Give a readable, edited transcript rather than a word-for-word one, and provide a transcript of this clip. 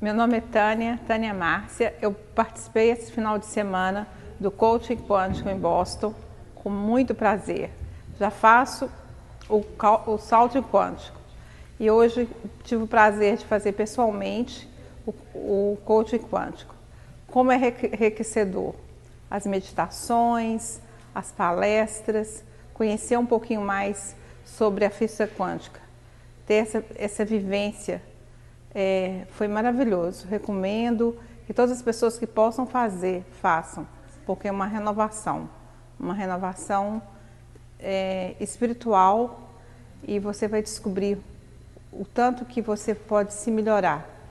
Meu nome é Tânia Márcia. Eu participei esse final de semana do Coaching Quântico em Boston com muito prazer. Já faço o salto quântico e hoje tive o prazer de fazer pessoalmente o Coaching Quântico. Como é enriquecedor! As meditações, as palestras, conhecer um pouquinho mais sobre a física quântica, ter essa vivência. Foi maravilhoso. Recomendo que todas as pessoas que possam fazer, façam, porque é uma renovação espiritual, e você vai descobrir o tanto que você pode se melhorar.